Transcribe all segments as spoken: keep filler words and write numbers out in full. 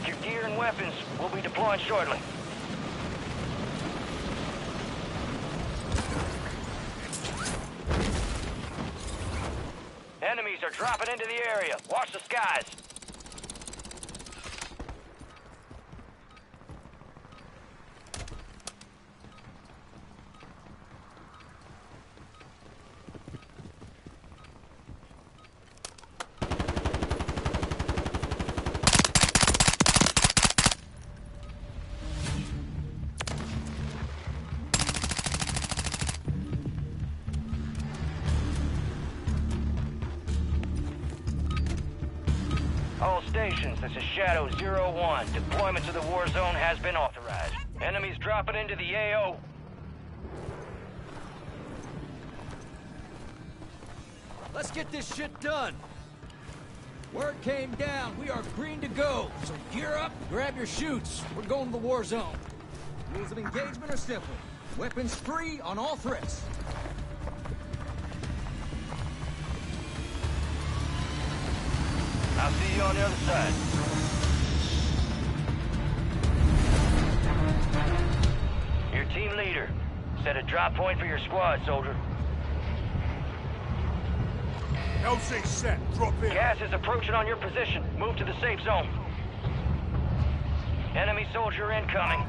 Check your gear and weapons. We'll be deploying shortly. Enemies are dropping into the area. Watch the skies. All stations, this is Shadow zero one. Deployment to the war zone has been authorized. Enemies dropping into the A O. Let's get this shit done. Word came down. We are green to go. So gear up, grab your chutes. We're going to the war zone. Rules of engagement are simple. Weapons free on all threats. I'll see you on the other side. Your team leader. Set a drop point for your squad, soldier. L C set. Drop in. Gas is approaching on your position. Move to the safe zone. Enemy soldier incoming.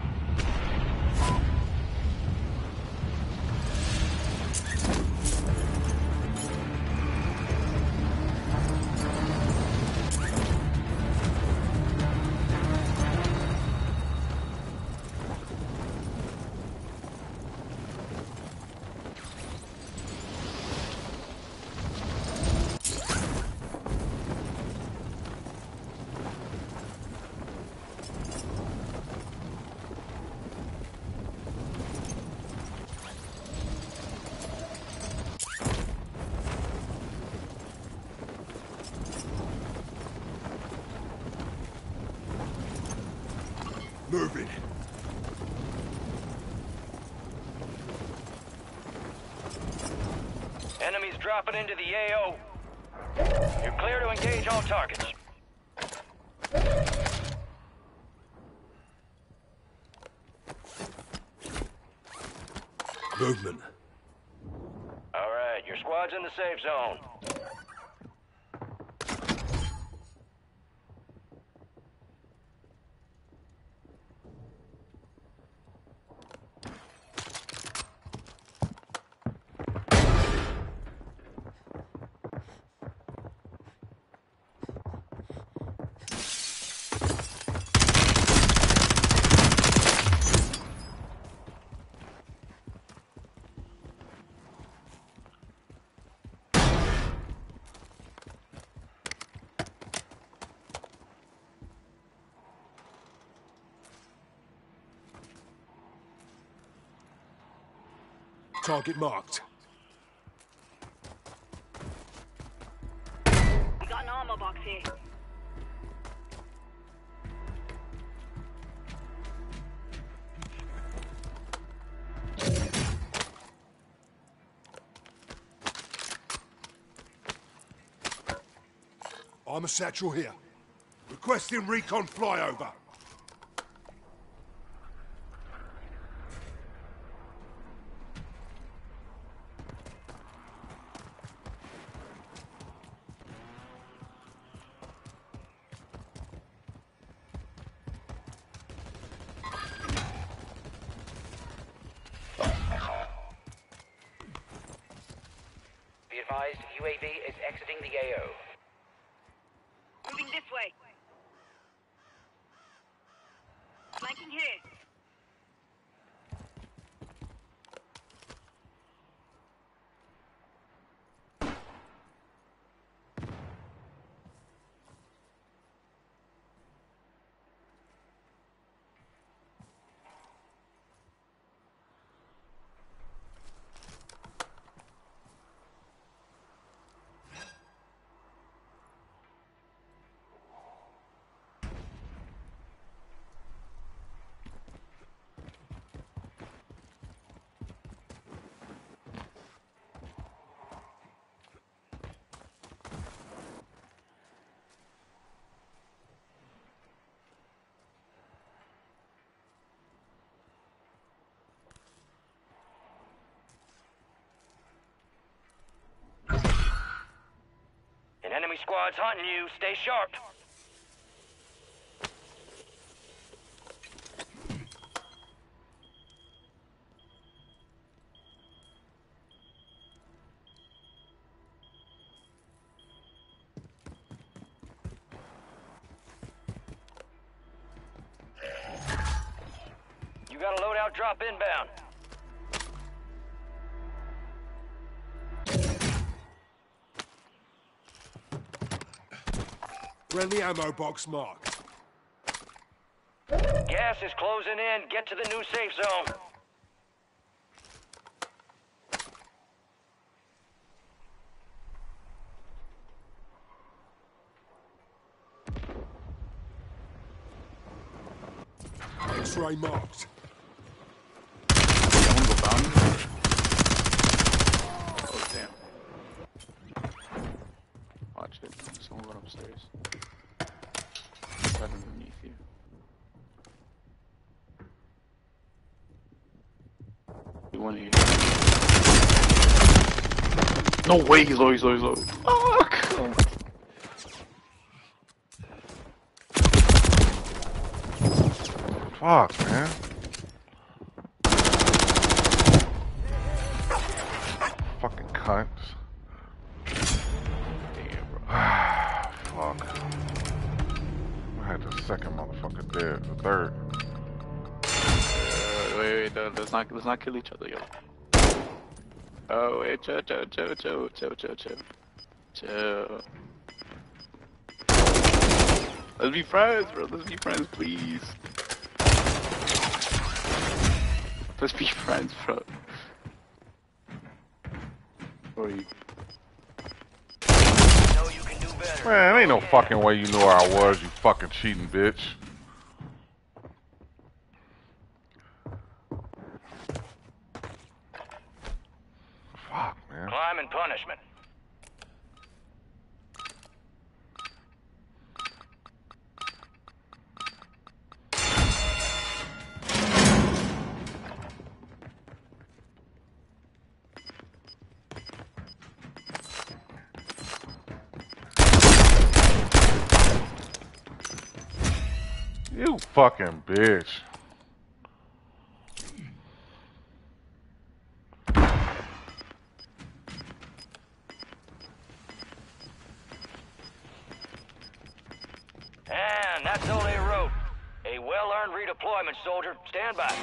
Moving. Enemies dropping into the A O. You're clear to engage all targets. Movement. All right, your squad's in the safe zone. Target marked. We got an armor box here. Armor satchel here. Requesting recon flyover. Be advised, U A V is exiting the A O. Moving this way. Flanking here. Enemy squad's hunting you. Stay sharp. You got a loadout drop inbound. Friendly ammo box marked. Gas is closing in. Get to the new safe zone. X-ray marked. Someone go down. Oh damn. Watch it. Someone went upstairs. Right underneath you. You want here. No way, he's low, he's low, he's low. Fuck! Fuck, man. Fucking cunts. Damn, bro. Fuck. I had the second motherfucker dead. The third. Uh, wait, wait, no, let's not, let's not kill each other, yo. Oh, wait, chill, chill, chill, chill, chill, chill, chill. Chill. Let's be friends, bro. Let's be friends, please. Let's be friends, bro. Or you... Know you can do better. Man, ain't no fucking way you knew where I was, you fucking cheating bitch. Fuck, man. Climb and punishment. You fucking bitch. And that's all they wrote. A well-earned redeployment, soldier. Stand by.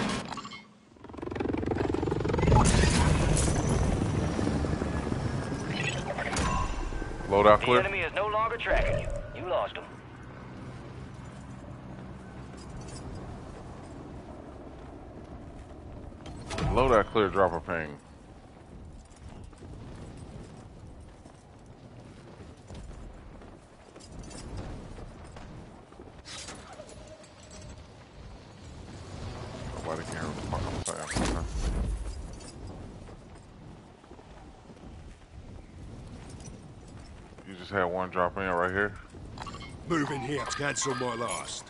Loadout The clear. enemy is no longer tracking you. You lost him. Loadout clear, drop a ping. Nobody can hear what the fuck I'm saying. You just had one drop in right here. Move in here. Cancel my last.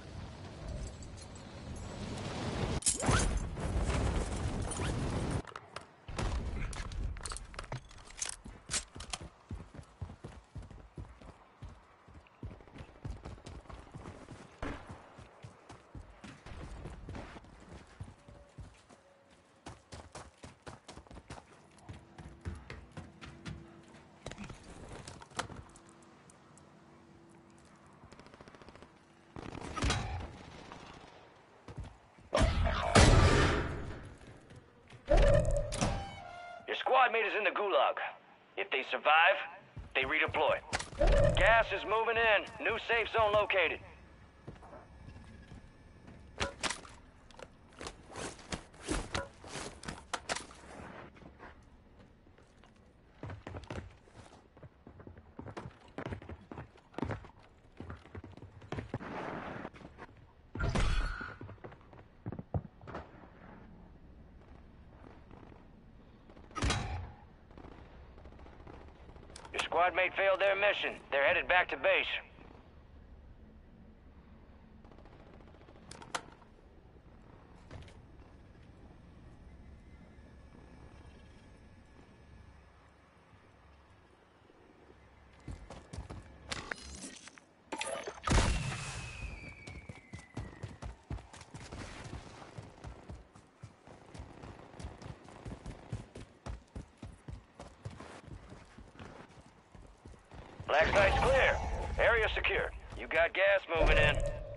Your squad mate is in the gulag. If they survive, they redeploy. Gas is moving in. New safe zone located. Your squad mate failed their mission. They're headed back to base. Black site's clear. Area secure. You got gas moving in.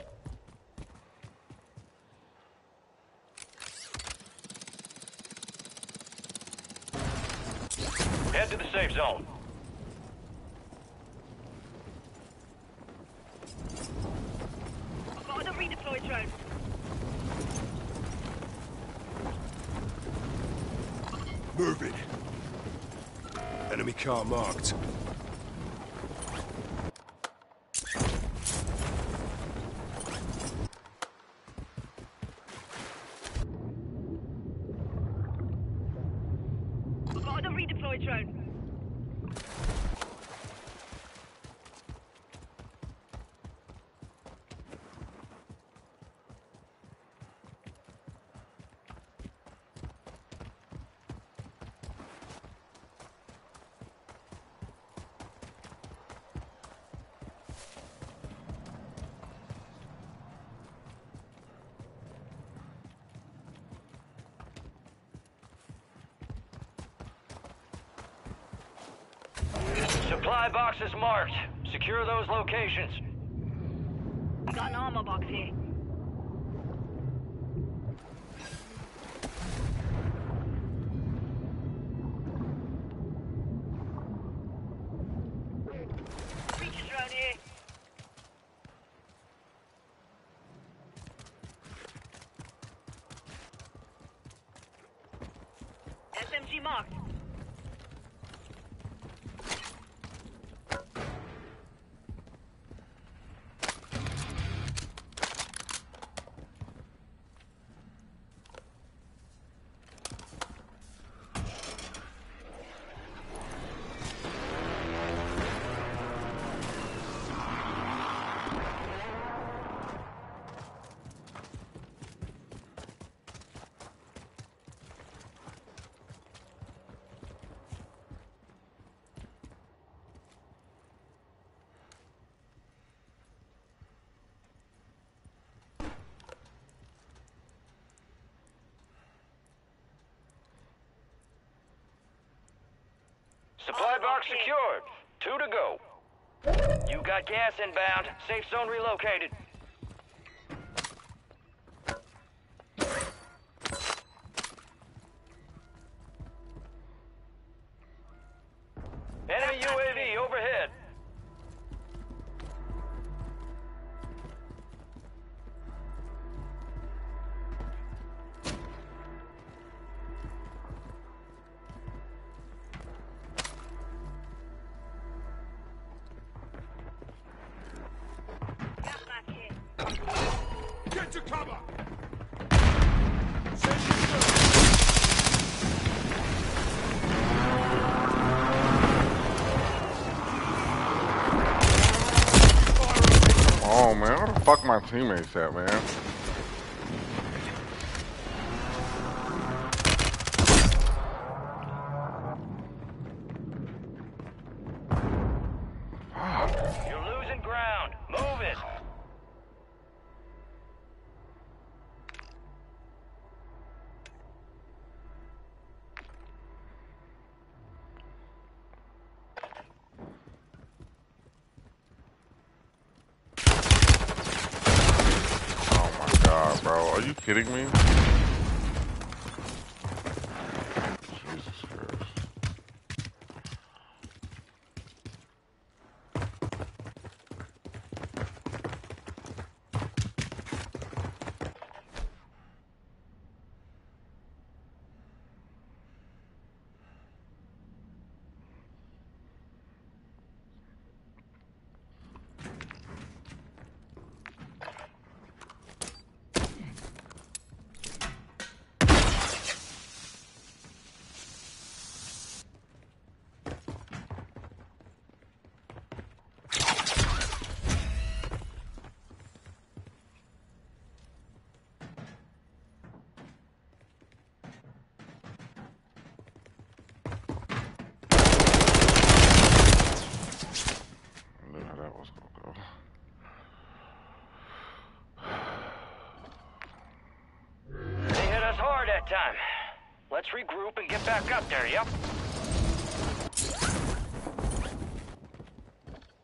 Head to the safe zone. I've got another redeploy drone. Move it. Enemy car marked. I've got another redeploy drone. Supply boxes marked. Secure those locations. Got an armor box here. Breach drone here. S M G marked. Supply box secured. Two to go. You got gas inbound. Safe zone relocated. Enemy U A V overhead. Gas mask here. Get to cover! Oh man, where the fuck my teammates at, man? You're losing ground. Move it. Oh my god, bro. Are you kidding me? Jesus Christ. I knew how that was gonna go. They hit us hard that time. Let's regroup and get back up there, yep?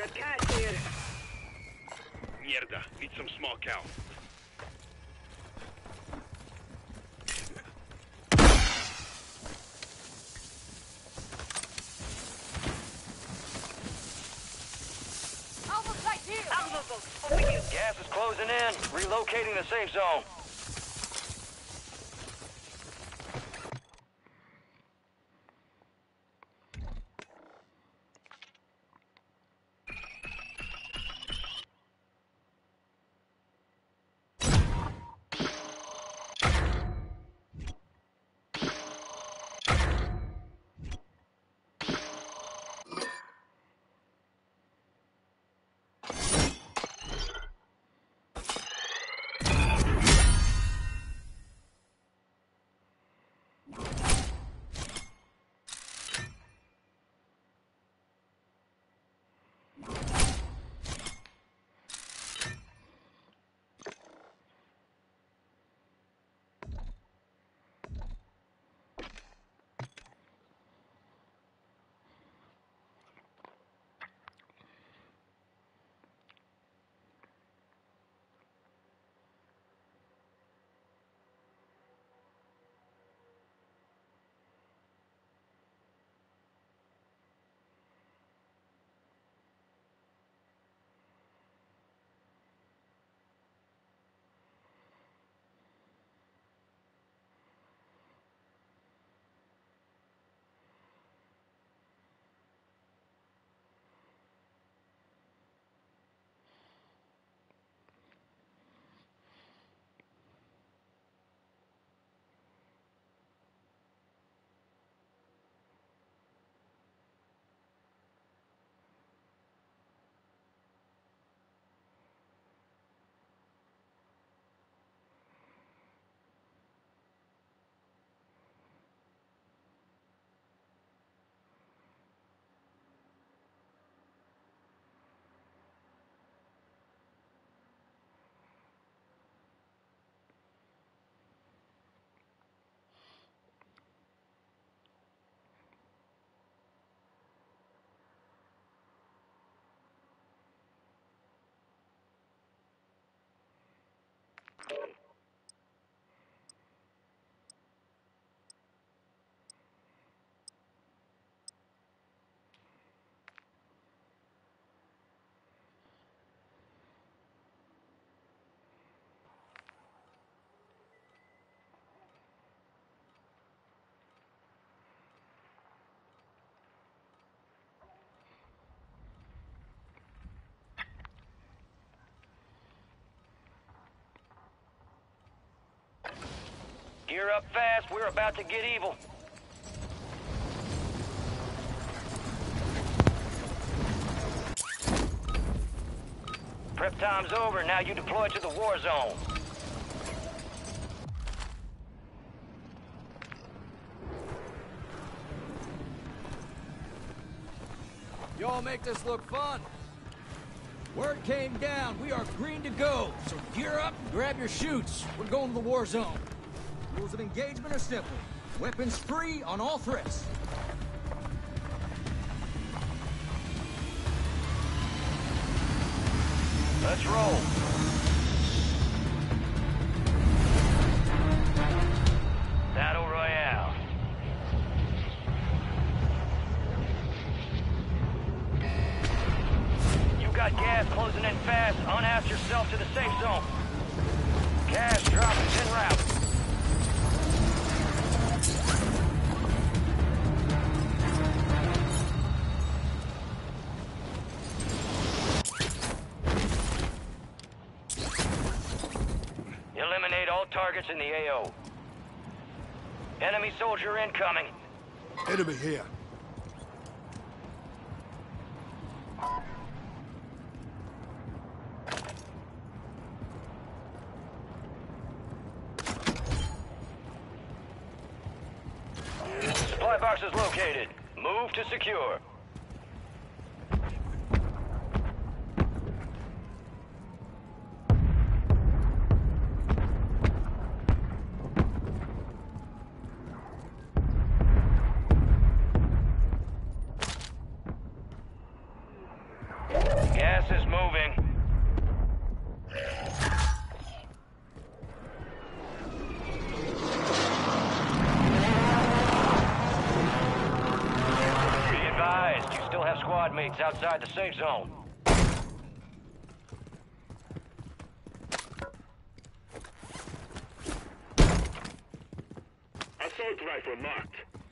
got gas here. Mierda, need some small cow. Alpha flight here. Alpha boat, over you. Gas is closing in. Relocating the safe zone. Gear up fast. We're about to get evil. Prep time's over. Now you deploy to the war zone. Y'all make this look fun. Word came down. We are green to go. So gear up and grab your chutes. We're going to the war zone. Rules of engagement are simple. Weapons free on all threats. Let's roll. Battle Royale. You got gas closing in fast. Unass yourself to the safe zone. Gas drop is en route. Eliminate all targets in the A O. Enemy soldier incoming. Enemy here. Supply box is located. Move to secure. squad mates outside the safe zone. Assault rifle marked.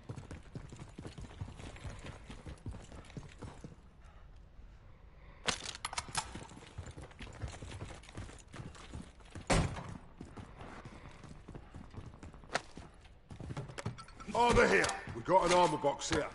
Armor here. We got an armor box here.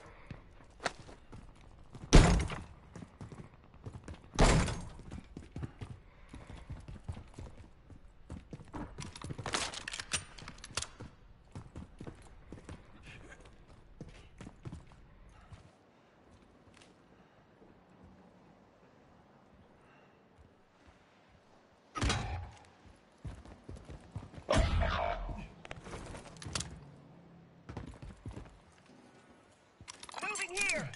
Moving here.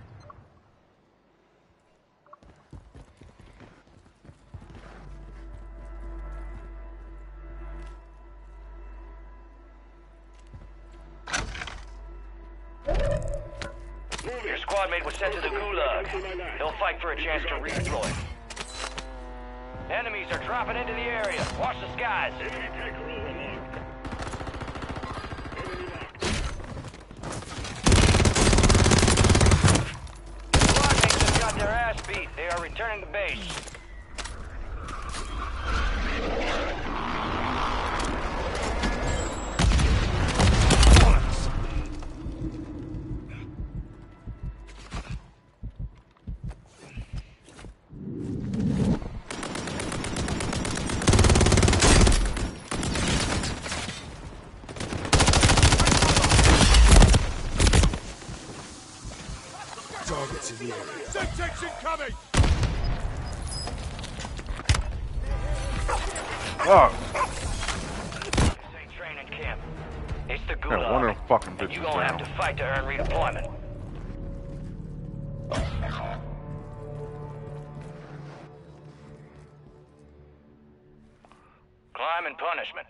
Your squad mate was sent to the Gulag. They'll fight for a chance to redeploy. Enemies are dropping into the area. Watch the skies. Enemy tank roller marked. Enemy marked. Squad mates have got their ass beat. They are returning to base. Targets in the area. Semtex incoming! Fuck! This ain't training camp. It's the Gulag. Yeah, one of them fucking and bitches you gonna have down. to fight to earn redeployment. Crime and punishment.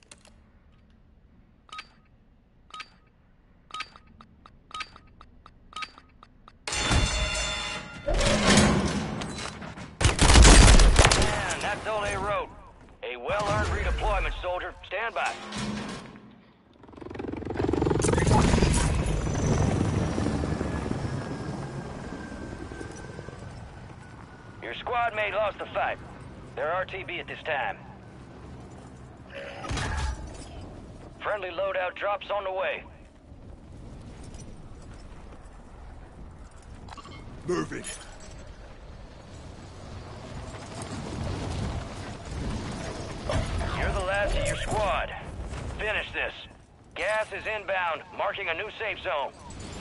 And that's all they wrote. A well-earned redeployment, soldier. Stand by. Your squad mate lost the fight. They're R T B at this time. Friendly loadout drops on the way. Moving. You're the last of your squad. Finish this. Gas is inbound, marking a new safe zone.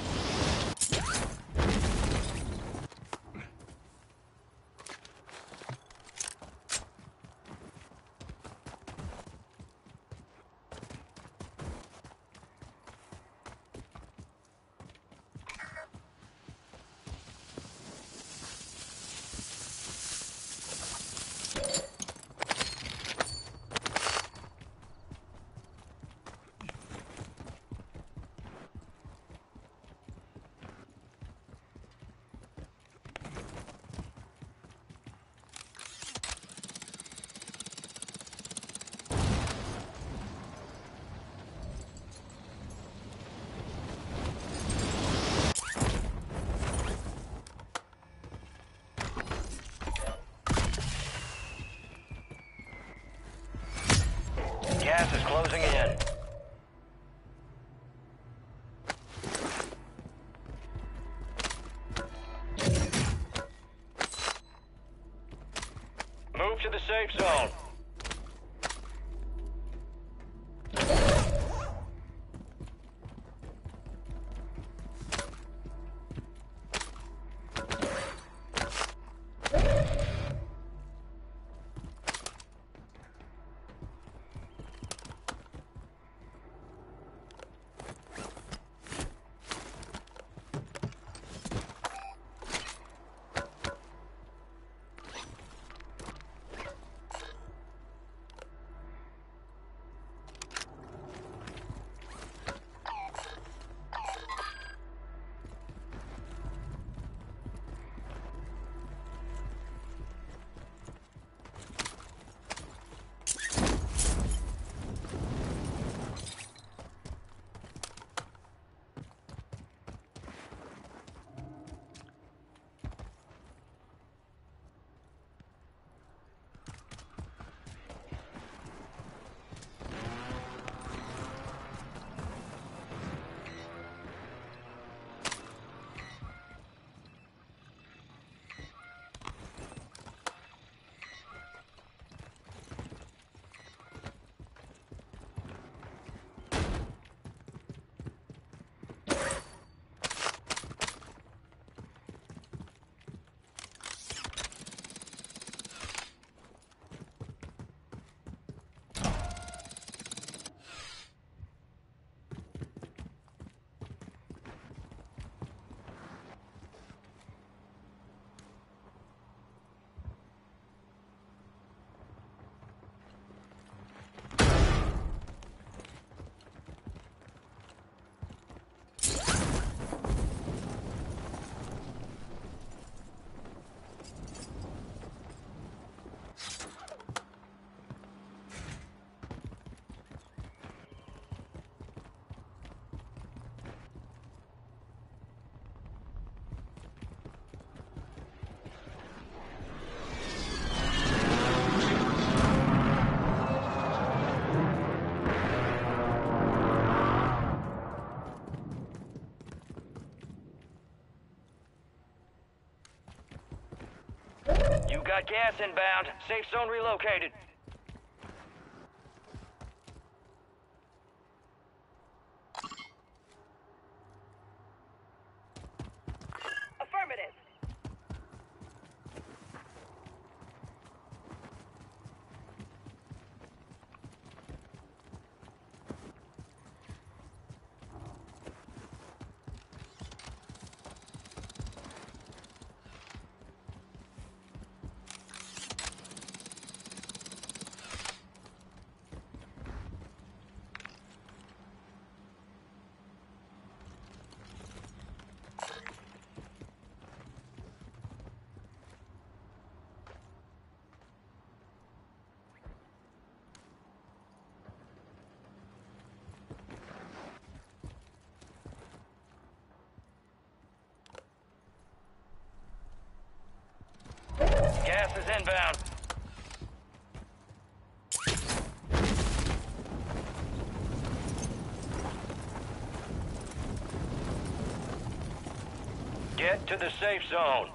Gas is closing in. Move to the safe zone. got gas inbound. Safe zone relocated. Affirmative. Gas is inbound. Get to the safe zone.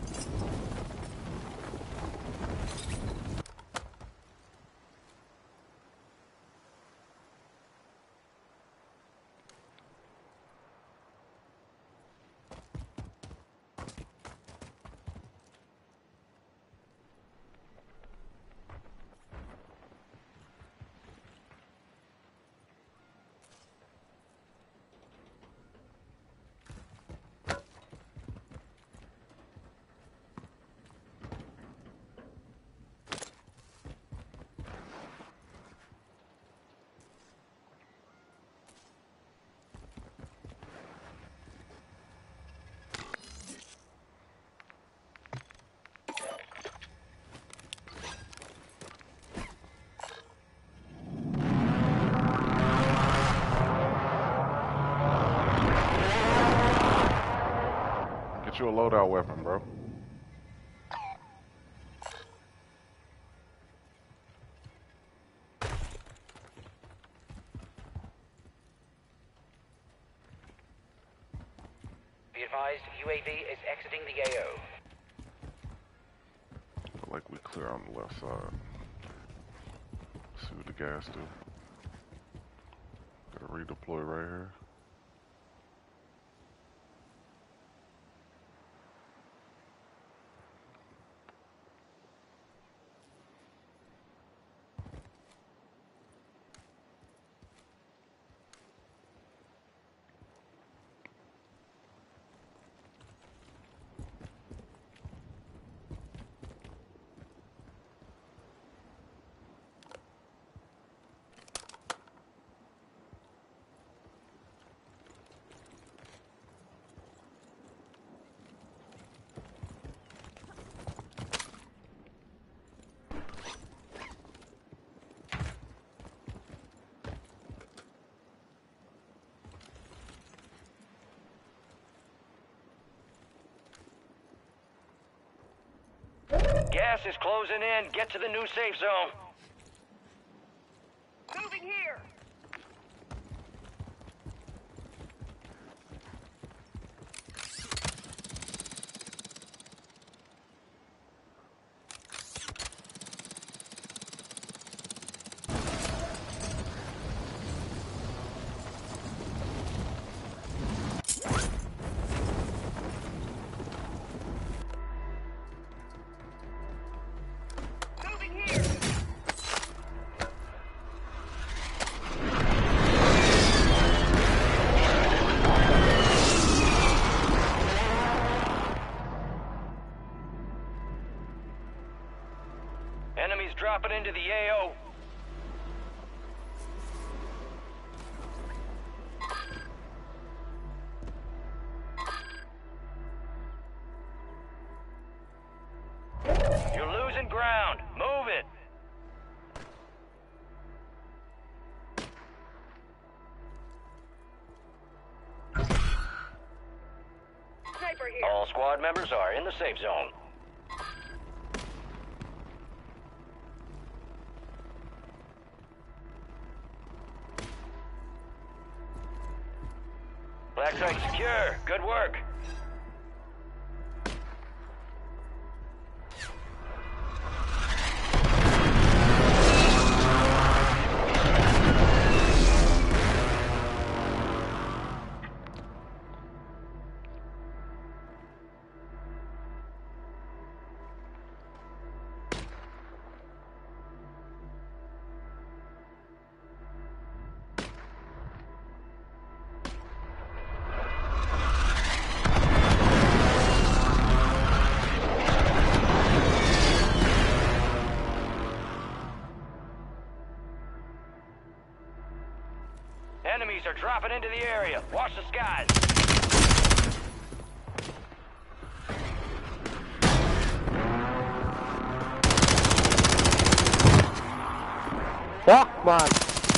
Get you a loadout weapon, bro. Be advised, U A V is exiting the A O. Look like we clear on the left side. See what the gas do. Gotta redeploy right here. Gas is closing in. Get to the new safe zone. Moving here. Moving here. Enemies dropping into the A O. You're losing ground. Move it. Sniper here. All squad members are in the safe zone. Black site secure. Good work. Enemies are dropping into the area. Watch the skies. Fuck, man.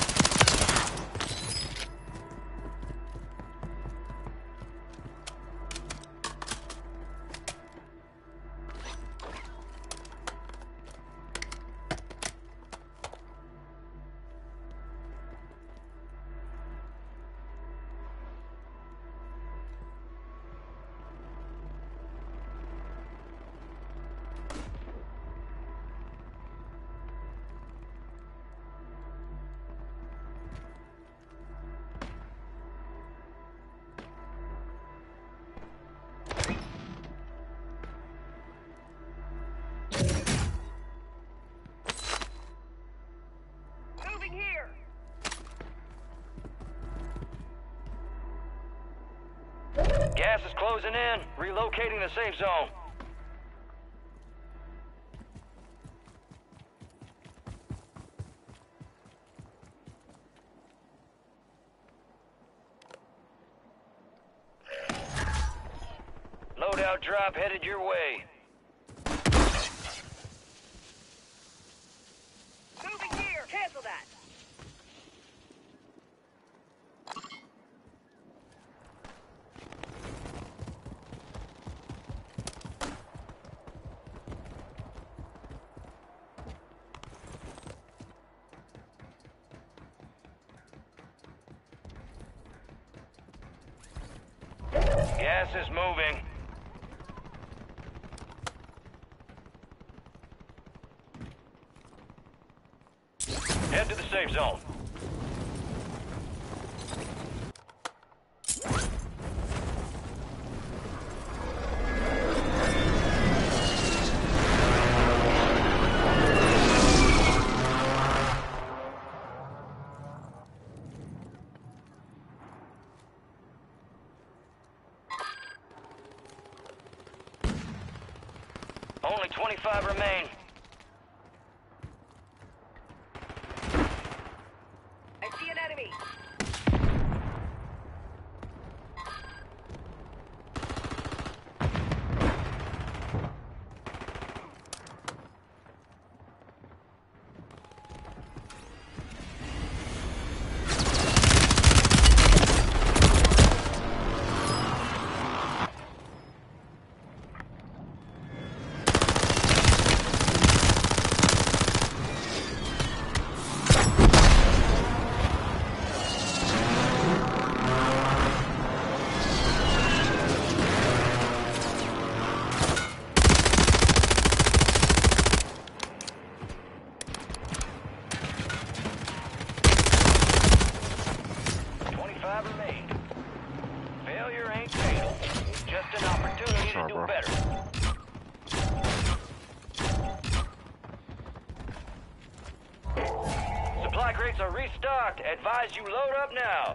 Moving here. Gas is closing in. Relocating the safe zone. Loadout drop headed your way. Moving here. Cancel that. Gas is moving. Head to the safe zone. Only twenty-five remain. I see an enemy. twenty-five remain. Failure ain't fatal. Just an opportunity to Sorry, do bro. better. Supply crates are restocked. Advise you load up now.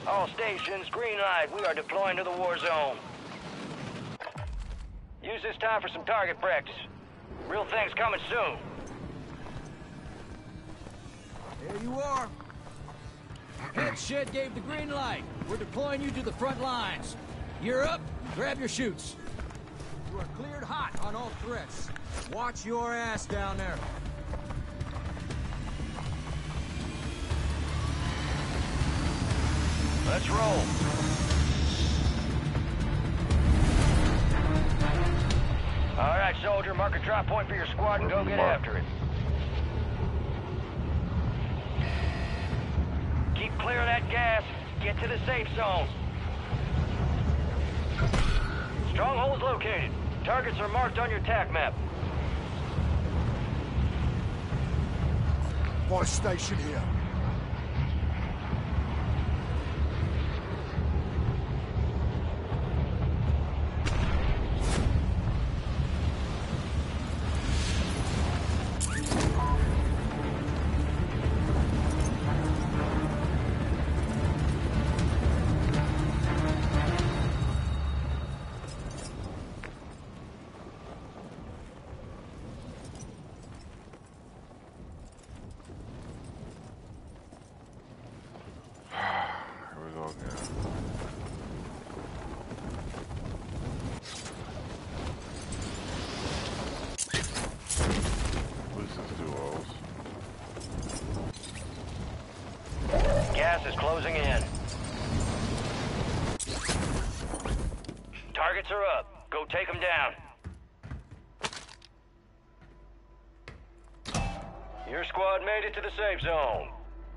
All stations, green light. We are deploying to the war zone. Use this time for some target practice. Real things coming soon. There you are. Head shed gave the green light. We're deploying you to the front lines. You're up. Grab your chutes. You are cleared hot on all threats. Watch your ass down there. Let's roll. All right, soldier, mark a drop point for your squad and go get after it. Keep clear of that gas. Get to the safe zone. Stronghold's located. Targets are marked on your tac map. Buy station here. Gas is closing in. Targets are up. Go take them down. Your squad made it to the safe zone.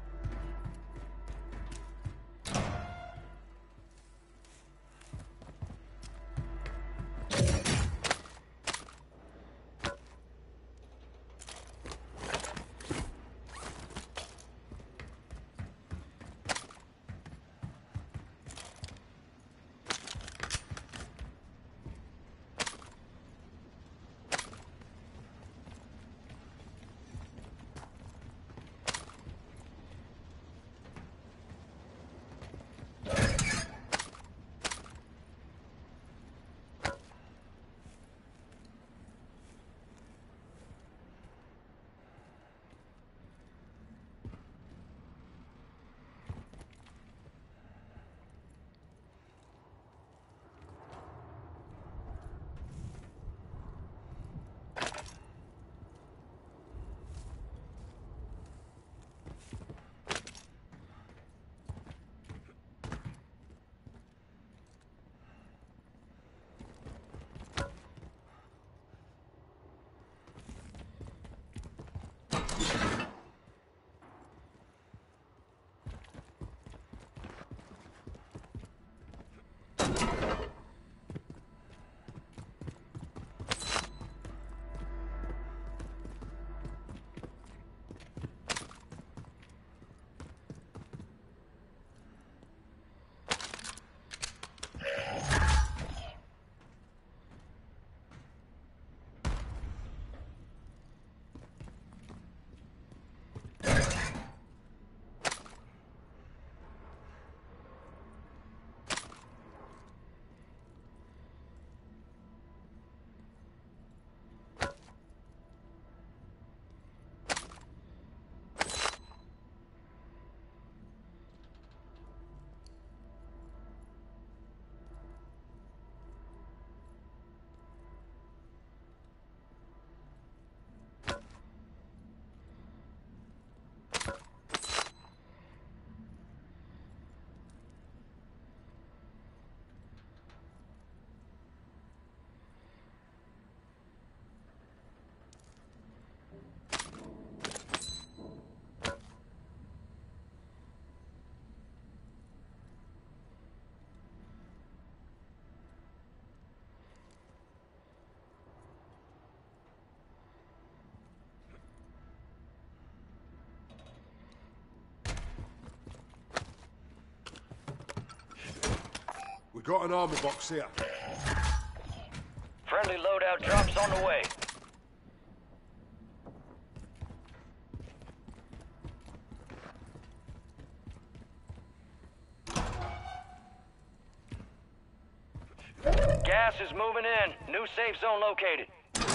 We got an armor box here. Friendly loadout drops on the way. Gas is moving in. New safe zone located.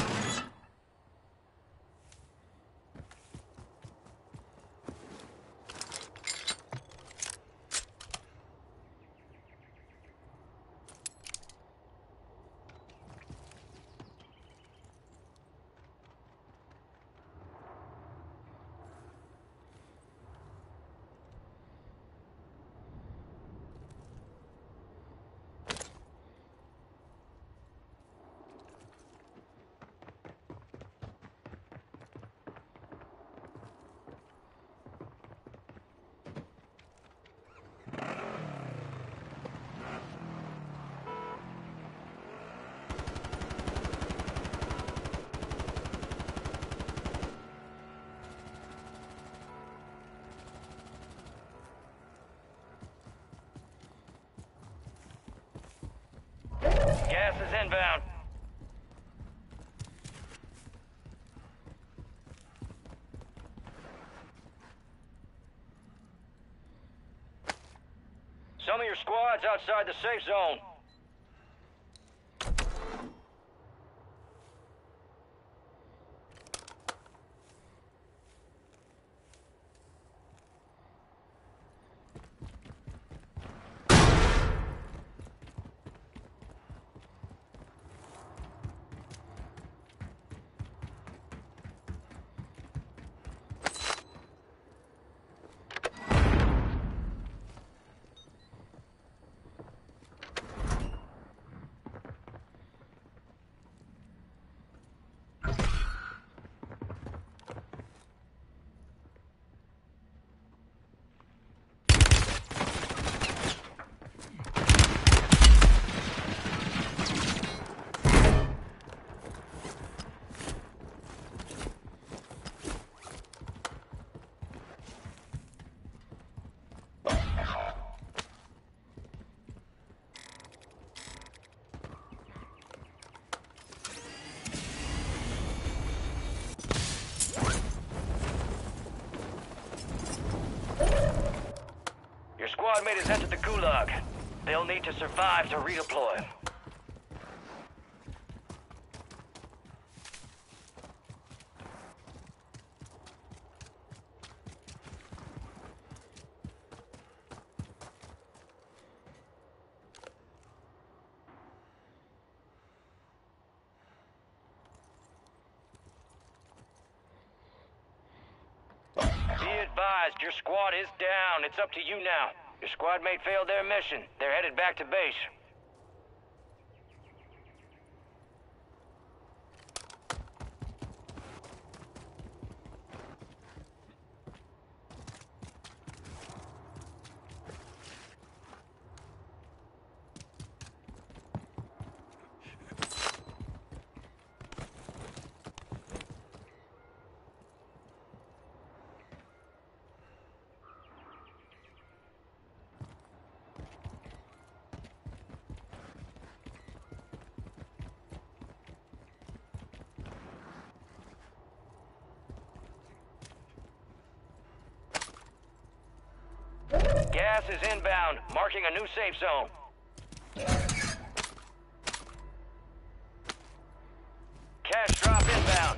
Gas is inbound. Some of your squad's outside the safe zone. Squad mate has entered the Gulag. They'll need to survive to redeploy. Be advised, your squad is down. It's up to you now. Your squad mate failed their mission. They're headed back to base. Gas is inbound, marking a new safe zone. Cash drop inbound.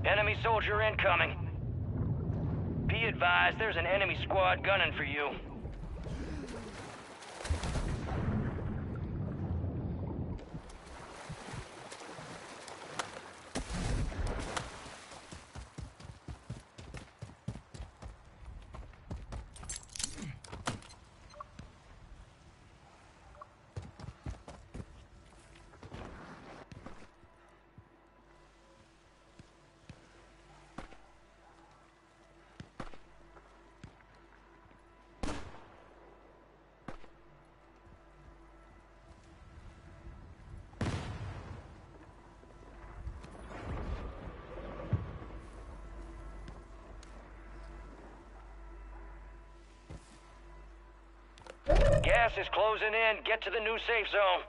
Enemy soldier incoming. Be advised, there's an enemy squad gunning for you. Gas is closing in. Get to the new safe zone.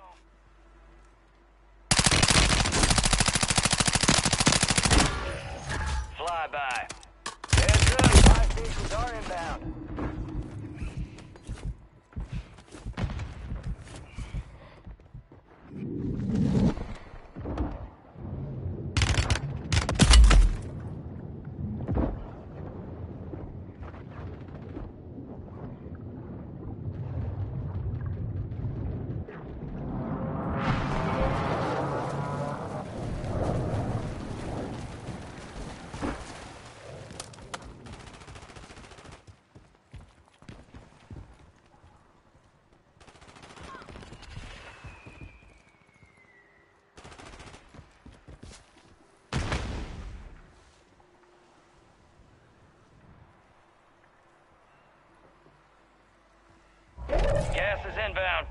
Flyby. Heads up. Five stations are inbound. Gas is inbound.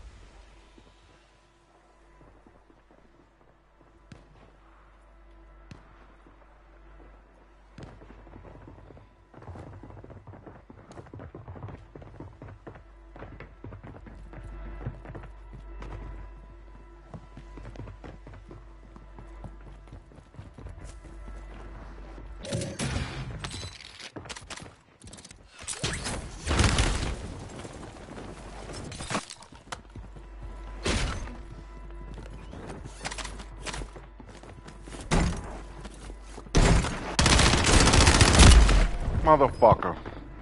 Motherfucker.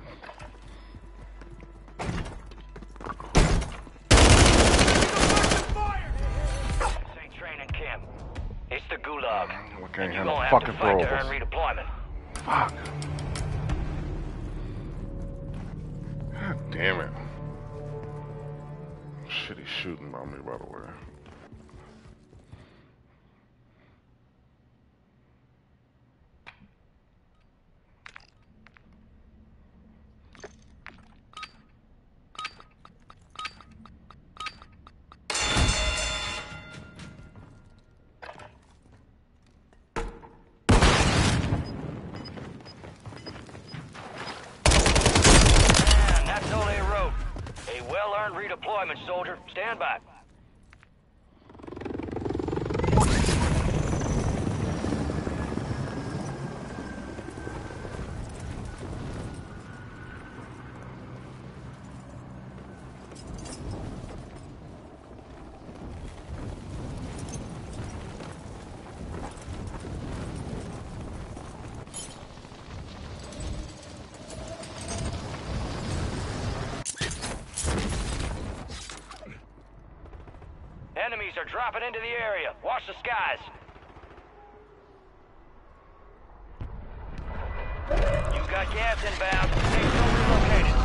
This ain't training camp. It's the Gulag. We can't You're handle gonna have fucking to fight to throwables. earn redeployment. Fuck. God damn it. Shit, he's shooting on me, by the way. Man, that's all they wrote. A well-earned redeployment, soldier. Stand by. Enemies are dropping into the area. Watch the skies. You got gas inbound. Safe zone relocated.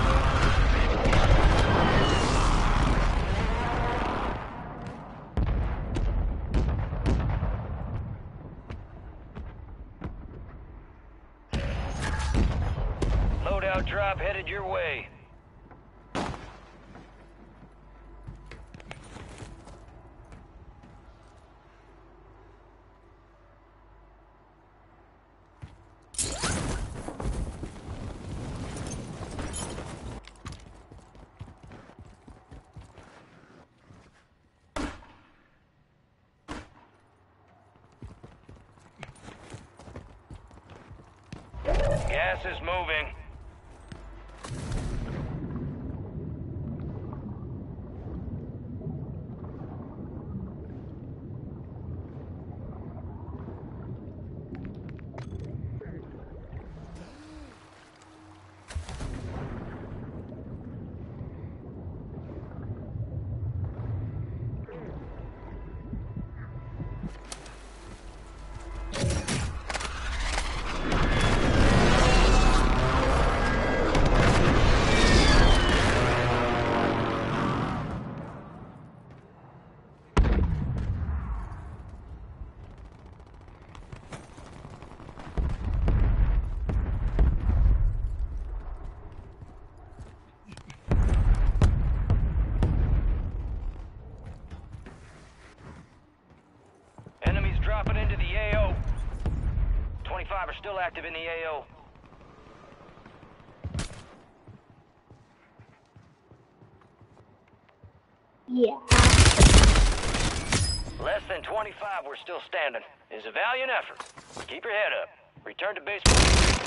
Loadout drop headed your way. Gas is moving. twenty-five are still active in the A O. Yeah. Less than twenty-five were still standing. It's a valiant effort. Keep your head up. Return to base.